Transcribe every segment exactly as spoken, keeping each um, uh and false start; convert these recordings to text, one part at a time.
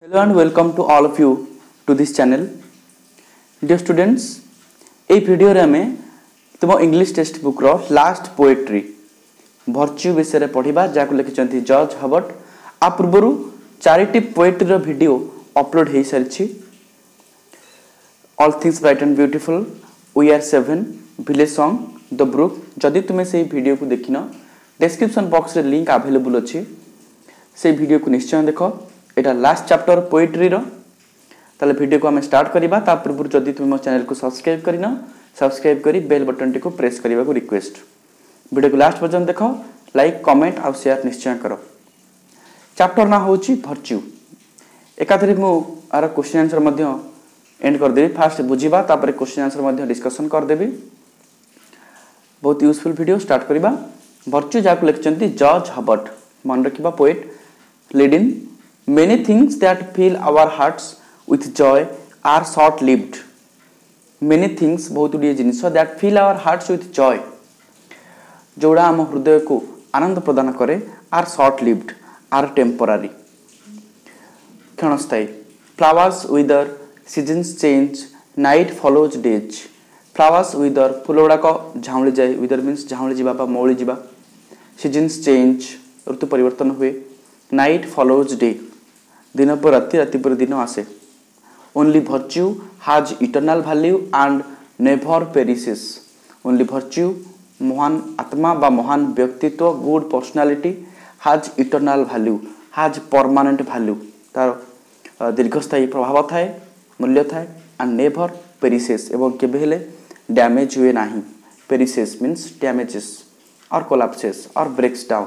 Hello and welcome to all of you to this channel. Dear students, ए video रे हमें तुम English text book रो last poetry virtue विषय रे पढ़िबा जाको लिखिचंती जॉर्ज हर्बर्ट। आ पूर्वरु चारिटी पोएट्री रो वीडियो अपलोड हे सारिछि। All things bright and beautiful, we are seven, village song, the brook. जदि तुमे से वीडियो को देखिनो डिस्क्रिप्शन बॉक्स रे लिंक अवेलेबल अछि, से वीडियो को निश्चय देखो। एटा लास्ट चैप्टर पोएट्री रो ताले वीडियो को हम स्टार्ट करिबा। ता पूर्व जदि तुम मो चैनल को सब्सक्राइब करिनो सब्सक्राइब करी बेल बटन टी को प्रेस करिबा को रिक्वेस्ट। वीडियो को लास्ट पर्यंत देखो, लाइक कमेंट आ शेयर निश्चय करो। चैप्टर ना होची भर्च्यू। एकाथरे मु आर क्वेश्चन आंसर मध्य एंड कर देबी। फास्ट बुझिबा तापर क्वेश्चन आंसर मध्य डिस्कशन कर देबी। बहुत यूजफुल वीडियो स्टार्ट करिबा। भर्च्यू जाको लिखचंती जॉर्ज हर्बर्ट। मन रखिबा poet leading Many things that fill our hearts with joy are short-lived. Many things बहुत गुड़िए जिनिस that fill our hearts with joy, जोड़ा आम हृदय को आनंद प्रदान करे, are short-lived, are temporary, क्षणस्थायी। Flowers wither, seasons change, night follows days. Flowers wither, फूल गुड़ाक झाउली जाए, wither means झाउली जीवा बा मौली जीवा। Seasons change, ऋतु परिवर्तन हुए। Night follows day, दिन पर राति, राति पर दिन आसे। Only virtue has eternal value and never perishes. Only virtue, महान आत्मा बा महान व्यक्तित्व, good personality has eternal value, has permanent value, तार दीर्घस्थायी प्रभाव थाए, मूल्य थाए, and never perishes, एवं केबे हेले डैमेज हुए नाही। Perishes means damages or collapses or breaks down।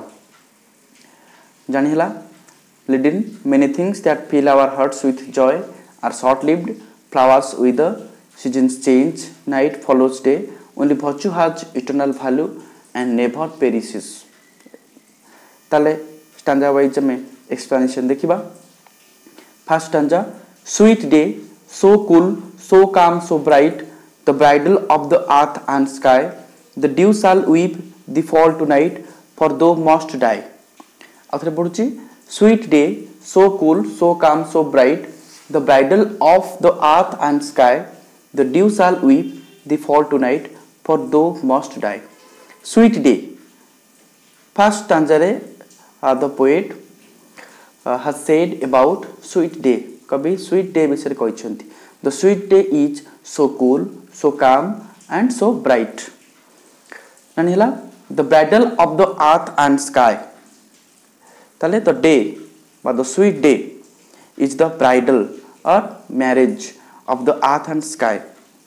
जानी हला leading many things that fill our hearts with joy are short-lived. Flowers wither, seasons change, night follows day. Only virtue has eternal value and never perishes. ताले stanza wise में explanation देखिबा। First stanza, sweet day, so cool, so calm, so bright, the bridal of the earth and sky. The dew shall weep the fall tonight, for thou must die. आखिर पढ़ुची sweet day, so cool, so calm, so bright, the bridal of the earth and sky. The dew shall weep the fall tonight, for thou must die. Sweet day. First stanza re uh, the poet uh, has said about sweet day. कभी sweet day विषय कहिसंती। The sweet day is so cool, so calm, and so bright. नानी हला the bridal of the earth and sky. ताले the day or the sweet day is the bridal or marriage of the earth and sky.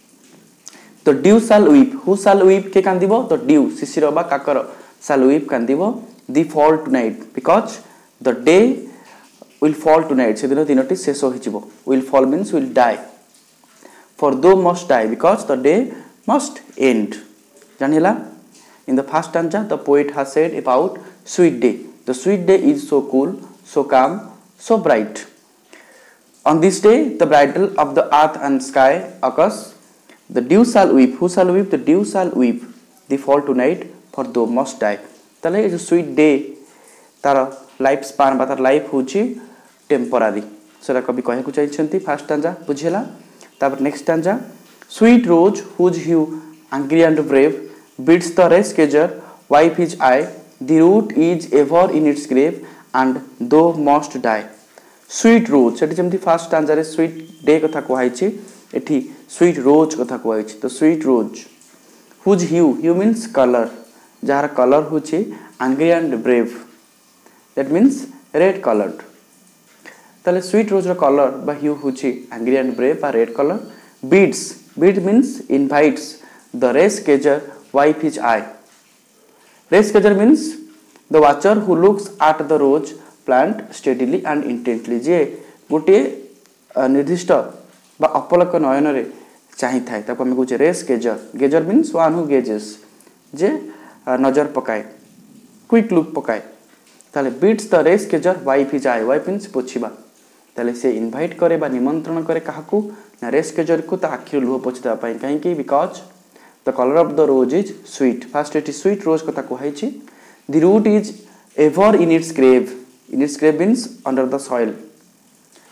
The dew shall weep. Who shall weep? के कांदिबो? The dew, शिशिर बा काकर shall weep कांदिबो the fall tonight, because the day will fall tonight. से दिन दिनटी शेष हो हिजिबो। Will fall means will die. For thou must die, because the day must end. जानिला? In the first stanza, the poet has said about sweet day. The sweet day is so cool, so calm, so bright. On this day, the bridal of the earth and sky occurs. The dew shall weep. Who shall weep? The dew shall weep the fall tonight, for thou must die. ताले जो sweet day तार life span बा तार life होची temporary, सेरा कभी कहे को चाहिछंती। First stanza बुझिला। तापर next stanza, sweet rose whose hue angry and brave beats the race cager, wipe his eye. The root is ever in its grave, and thou must die. Sweet rose, सेठी जेमती first stanza रे sweet day कथा कहैछि, एठी sweet rose कथा कहैछि। तो sweet rose whose hue, hue means color, जार colour होछि angry and brave, that means red colored। ताले sweet rose रो कलर बा hue होछि angry and brave बा red color। Bids, bid means invites the race cager wipe his eye. Race cager means the watcher who looks at the rose plant steadily and intently. जे गोटे निर्दिष्ट बा अपलक नयन रे चाहि थाए ताको हम कहूचे rash gazer. Gazer means one who gazes, जे नजर पकाए, क्विक लुक पकाए। ताले bids the rash gazer wipe his eye. Wipe means पोछिबा। ताले से इनवाइट करे बा निमंत्रण करे काहाकू ना रेस गेजर को ता आखिर लुह पोछिदा पई। काहे कि because the color of the rose is sweet. First it is sweet rose कथा कहैछि। The root is ever in its grave. In its grave means under the soil.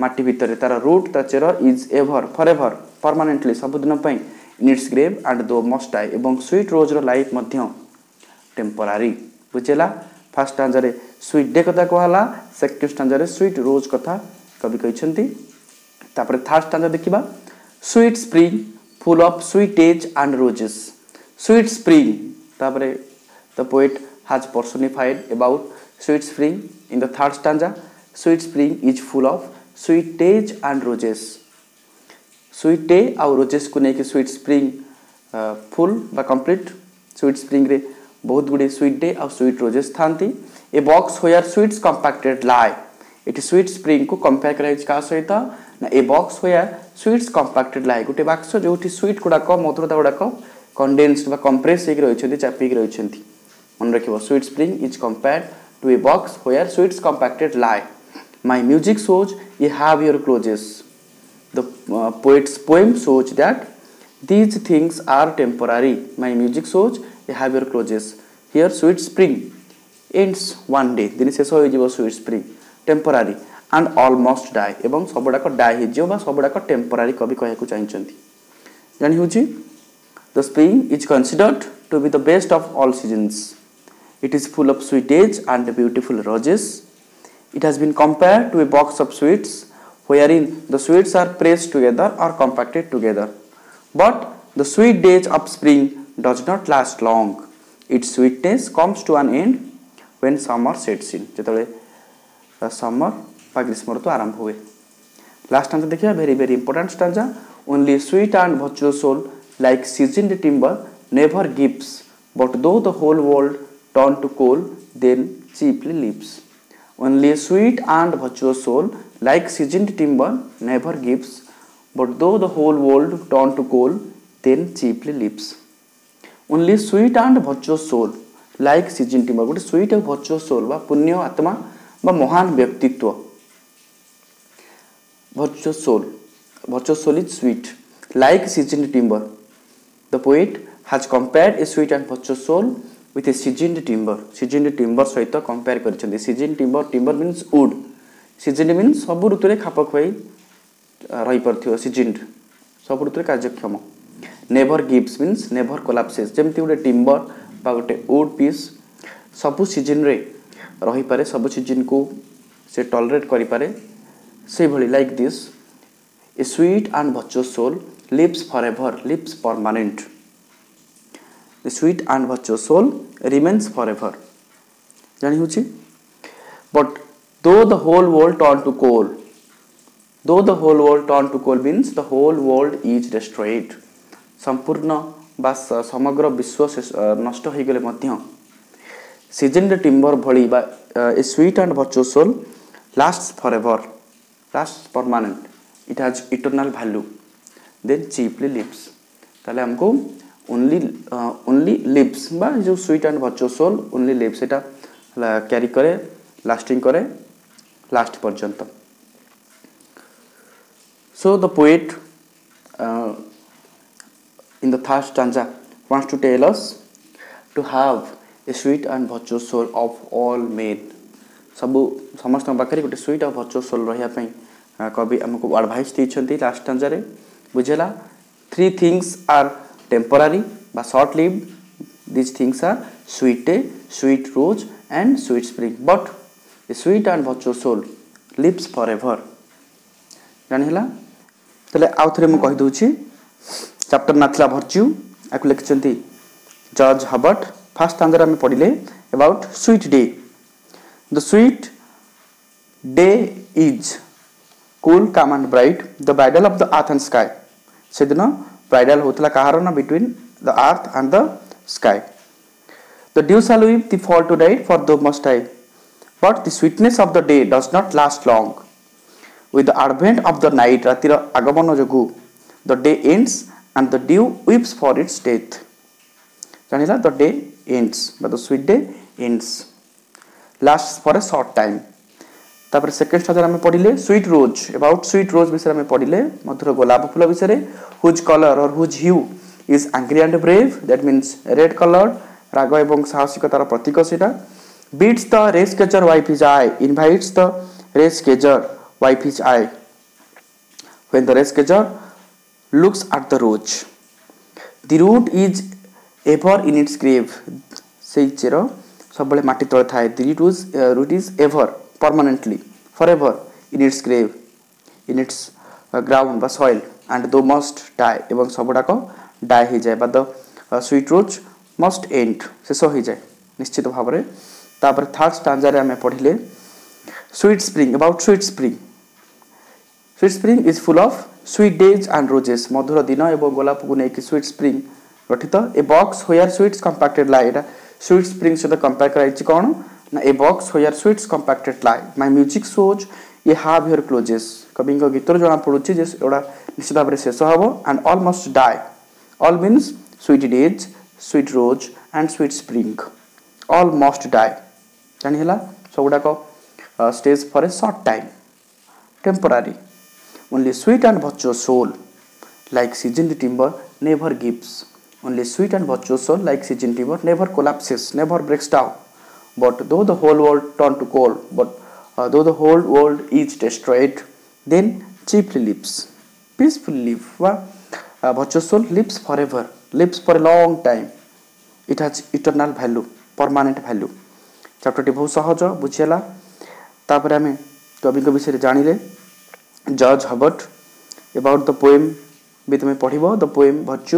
माटी भितर तार रूट ता चेर इज एवर फॉरएवर परमानेंटली सबुदिन पई in its grave and thou must die एवं sweet rose रो लाइफ मध्य टेम्पररी बुझेला फर्स्ट स्टांजा रे स्वीट डे कथा कहला सेकंड स्टांजा रे स्वीट रोज कथा कवि कहिसंती तापर थर्ड स्टांजा देखिबा sweet spring full of sweet days and roses sweet spring तापर the poet has personified about sweet spring in the third stanza. Sweet spring is full of sweet days and roses. Sweet day और roses को नहीं कि sweet spring full बा complete sweet spring रे बहुत गुड़े sweet day और sweet roses थांती. A box where sweets compacted lie. It sweet spring को compare कराई का सहिता ना a box where sweets compacted lie. गुटे बाक्स जो उठी sweet गुड़ा को मधुरता गुड़ा को condensed बा compress एक रही चंदी चापी एक रही चंदी. मन रखिबो sweet spring is compared to a box where sweets compacted lie. My music shows you have your clothes. The uh, poet's poem shows that these things are temporary. My music shows you have your clothes. Here sweet spring ends one day. दिन शेष हो जिवो sweet spring temporary and almost die. एवं सबडा को die हे जिवो बा सबडा को temporary कवि कहै को चाहिचंती. जानि होची the spring is considered to be the best of all seasons. It is full of sweet days and beautiful roses. It has been compared to a box of sweets wherein the sweets are pressed together or compacted together. But the sweet days of spring does not last long. Its sweetness comes to an end when summer sets in. जेतले summer बा ग्रीष्म ऋतु आरंभ हुए. Last stanza देखिए very very important stanza. Only sweet and virtuous soul like seasoned timber never gives, but though the whole world turn to coal, then cheaply lives. Only a sweet and virtuous soul, like seasoned timber, never gives, but though the whole world turn to coal, then cheaply lives. Only sweet and virtuous soul, like seasoned timber, गोटे sweet and virtuous soul बा पुण्य आत्मा बा महान व्यक्तित्व. Virtuous soul, virtuous soul is sweet, like seasoned timber. The poet has compared a sweet and virtuous soul with a seasoned timber. Seasoned timber सहित compare करिसेंती. Seasoned timber, timber means wood. Seasoned means सब ऋतु रे खाप खुआई रही परथियो. Seasoned सब ऋतु रे कार्यक्षम. Never gives means never collapses. जेमति गोटे timber बा गोटे wood piece सब सीजन रे रही पारे, सब सीजन को से टॉलरेट करि पारे. से भली like this a sweet and virtuous soul lives forever, lives permanent. The sweet and virtuous soul remains forever. जानी होची. But though the whole world turn to coal, though the whole world turn to coal means the whole world is destroyed. संपूर्ण बा समग्र विश्व नष्ट हो गले मध्य seasoned timber भली बा a sweet and virtuous soul lasts forever, lasts permanent. It has eternal value. Then cheaply lives. ताले हमको only uh, only lives बा जो sweet and virtuous soul only lives एटा कैरी करे लास्टिंग करे लास्ट पर्यंत. So the poet uh, in the third stanza wants to tell us to have a sweet and virtuous soul of all men. सब समस्त पाखरे गोटे sweet और virtuous soul रहिया पई कवि हमको एडवाइस दैछंती लास्ट स्टांजा रे बुझेला. Three things are temporary but short lived. These things are sweet day, sweet rose and sweet spring. But a sweet and virtuous soul lives forever. जानि हला तले आउ थरे म कहि दोछि चैप्टर नाथला वर्च्यू आकु लिखचंती जॉर्ज हर्बर्ट. फर्स्ट आंसर हम पढिले about sweet day. The sweet day is cool, calm and bright, the bridal of the earth and sky. से दिन bridal होतला कहार ना between the earth and the sky. The dew shall weep the fall to night for thou must die, but the sweetness of the day does not last long. With the advent of the night, रातिर आगमन जोगु the day ends and the dew weeps for its death. जानिला the day ends, but the sweet day ends, lasts for a short time. तापर second stanza में पढिले sweet rose. About sweet rose विषय में पढिले मधुर गोलाप फूल विषय. हुज कलर और whose hue is angry and brave, that means red coloured, राग एवं साहसिकतार प्रतीक सेटा. Bids the rash gazer wipe his eye, invites the rash gazer wipe his eye, when the race gazer looks at the rose. The root is ever in its grave. Sei chero सबले माटी तळे थाए. The root is, uh, root is ever, permanently, forever in its grave, in its uh, ground বা soil, and thou must die. এবং সবটাক die হয়ে যায় বা the uh, sweet rose must end, শেষ হয়ে যায় নিশ্চিত ভাবে. তারপরে থার্ড স্টাঞ্জারে আমি পড়িলে sweet spring, about sweet spring. Sweet spring is full of sweet days and roses. मधुर दिन एवं गोलाप को नेकी sweet spring गठित. A box where sweets compacted lie. Etah sweet spring सहित कंपेयर कराइछि कोन ना a box where sweets compacted lie. My music shows you have your closes. कवि को गीतर जणा पडुछि जे एडा निश्चित भाबरे शेष हबो. And all must die. All means sweet days, sweet rose and sweet spring. All must die. जानि हला सबुडा को stays for a short time, temporary. Only sweet and virtuous soul, like seasoned timber, never gives. Only sweet and virtuous soul, like seasoned timber, never collapses, never breaks down. But though the whole world turn to coal, but uh, though the whole world is destroyed, then cheaply lives, peacefully live. Uh, virtuous soul lives forever, lives for a long time. It has eternal value, permanent value. Chapter टी बहुत सहज बुझियला. तापर आमे कवि को विषय जानिले. George Herbert, about the poem भी तुम्हें पढ़िबो. The poem virtue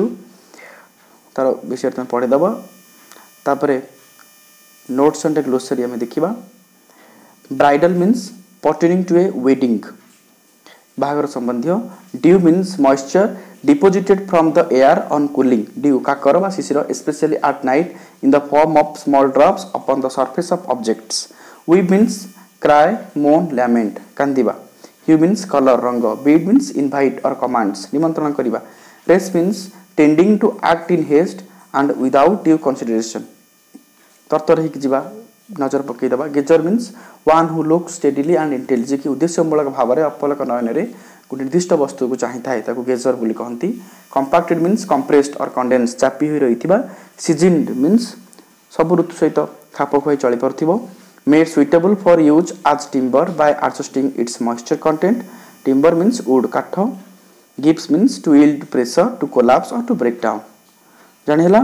तार विषय तुम्हें पढ़ी दबो. तापरे notes and glossary हमें देखिबा. Bridal means pertaining to a wedding, बाहागर संबंधियो. Dew means moisture deposited from the air on cooling. Dew काकर बा शिशिर, especially at night in the form of small drops upon the surface of objects. Weep means cry, moan, lament, कांदिबा. Hue means color, रंग. Bid means invite or commands, निमंत्रण करिबा. Race means tending to act in haste and without due consideration, तरतर हिक जिबा, नजर पकई दबा. Gazer means one who looks steadily and intelligently, कि उद्देश्यमूलक भावरे अपलक नयनरे को निर्दिष्ट वस्तु को चाहि थाए ताको गेजर बोली कहंती. Compacted means compressed or condensed, चापी होई रहिथिबा. Seasoned means सब ऋतु सहित खाप खुआई चली परथिबो. Made suitable for use as timber by adjusting its moisture content. Timber means wood, काठ. Gives means to yield pressure, to collapse or to break down. जानिला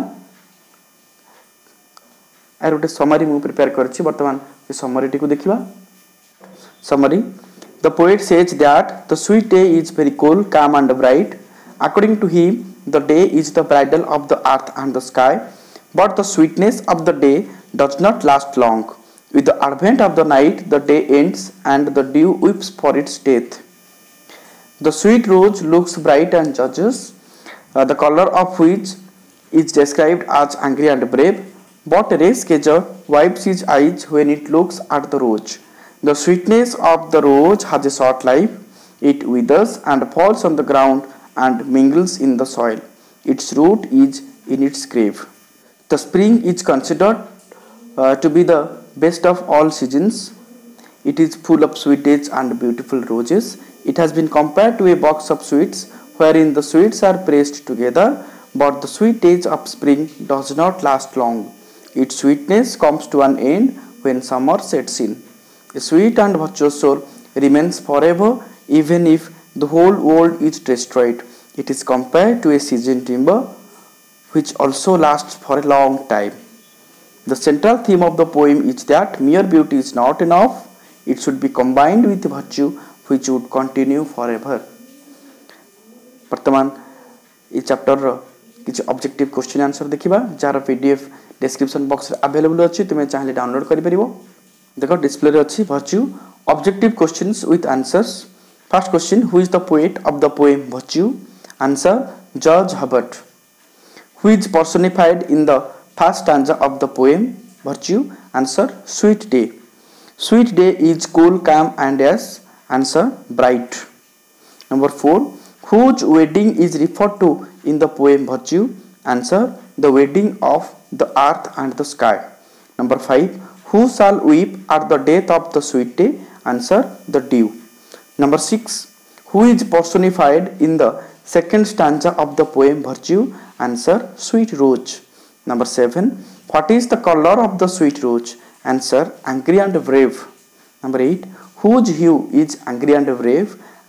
आर गोटे समरी मु प्रिपेयर करछि. वर्तमान ए समरी टी को देखिबा. Summary. The poet says that the sweet day is very cool, calm and bright. According to him, the day is the bridal of the earth and the sky, but the sweetness of the day does not last long. With the advent of the night, the day ends and the dew weeps for its death. The sweet rose looks bright and judges, uh, the color of which is described as angry and brave. But a race gazer wipes his eyes when it looks at the rose. The sweetness of the rose has a short life. It withers and falls on the ground and mingles in the soil. Its root is in its grave. The spring is considered uh, to be the best of all seasons. It is full of sweet dates and beautiful roses. It has been compared to a box of sweets wherein the sweets are pressed together, but the sweet days of spring does not last long. Its sweetness comes to an end when summer sets in. A sweet and virtuous soul remains forever even if the whole world is destroyed. It is compared to a seasoned timber which also lasts for a long time. The central theme of the poem is that mere beauty is not enough. It should be combined with virtue which would continue forever. वर्तमान ये chapter रो किछ objective question answer देखिबा, जार PDF description box रे available अछि. तुमे चाहले download करि परिबो. देखो डिस्प्ले रे अछि virtue objective questions with answers. First question, who is the poet of the poem Virtue? Answer, George Herbert. Who is personified in the first stanza of the poem Virtue? Answer, Sweet Day. Sweet day is cool, calm and as. Answer, bright. Number four, whose wedding is referred to in the poem Virtue? Answer, the wedding of the earth and the sky. Number five, who shall weep at the death of the sweet day? Answer, the dew. Number six, who is personified in the second stanza of the poem Virtue? Answer, Sweet Rose. Number seven, what is the color of the sweet rose? Answer, angry and brave. Number eight, whose hue is angry and brave?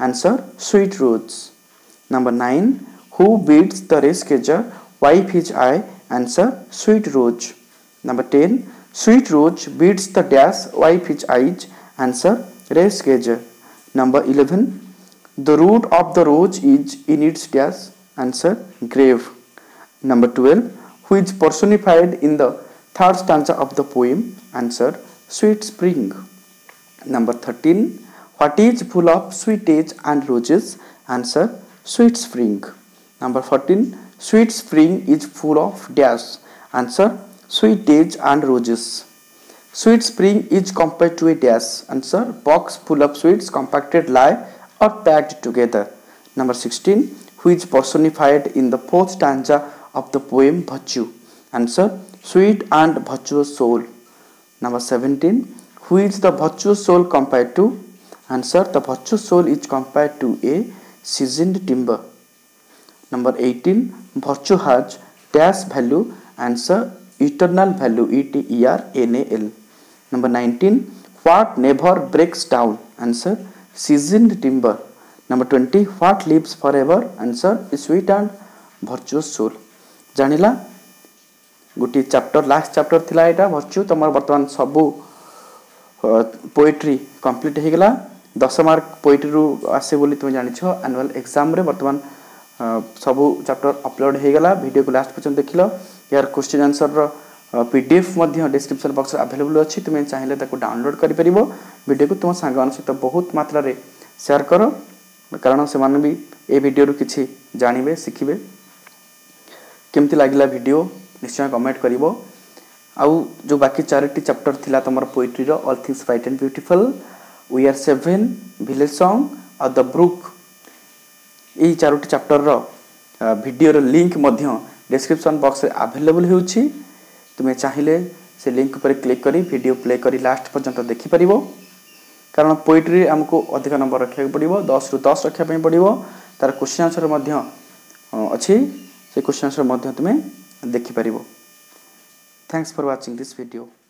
Answer sweet rose. Number nine. Who beats the race gager, wipe his eye? Answer sweet rose. Number ten. Sweet rose beats the dash, wipe his eyes? Answer race gager. Number eleven. The root of the rose is in its dash? Answer grave. Number twelve. Who is personified in the third stanza of the poem? Answer sweet spring. Number thirteen. What is full of sweetness and roses? Answer sweet spring. Number fourteen. Sweet spring is full of dash? Answer sweetness and roses. Sweet spring is compared to a dash? Answer box full of sweets compacted lie or packed together. Number sixteen. Who is personified in the fourth stanza of the poem virtue? Answer sweet and virtuous soul. Number seventeen. Who is the virtuous soul compared to? Answer the virtuous soul is compared to a seasoned timber. Number eighteen. Virtue has dash value? Answer eternal value, E T E R N A L. Number nineteen. What never breaks down? Answer seasoned timber. Number twenty. What lives forever? Answer sweet and virtuous soul. जानिला गोटे chapter last chapter थिला एटा virtue तमर वर्तमान सबु poetry complete हे गेला दस mark poetry रु आसे बोली तुम जानि छ एनुअल एग्जाम रे वर्तमान सबु चैप्टर अपलोड हे गेला वीडियो को लास्ट पर्यंत देखिलो यार क्वेश्चन आंसर रो पीडीएफ मध्ये डिस्क्रिप्शन बॉक्स अवेलेबल अछि तुम चाहिले ताको डाउनलोड करि परिबो वीडियो को तुम संगन सहित बहुत मात्रा रे शेयर करो कारण से माने भी ए वीडियो रु किछि जानिबे सिखिबे केमती लागिला वीडियो निश्चय कमेंट करिवो आउ जो बाकी चारटी चैप्टर थिला तमर पोएट्री रो all things bright and beautiful we are seven village song और द ब्रुक ए चारटी चैप्टर रो वीडियो रो लिंक मध्य डिस्क्रिप्शन बॉक्स रे अवेलेबल हेउछि तुमे चाहिले से लिंक पर क्लिक करी वीडियो प्ले करी लास्ट पर्यंत देखि परिवो कारण पोएट्री हमको अधिक नंबर रखिया पड़िवो दस रु दस रखिया पई पड़िवो तार क्वेश्चन आंसर मध्य अछि से क्वेश्चन आंसर मध्य तुमे देखि परिवो। Thanks for watching this video.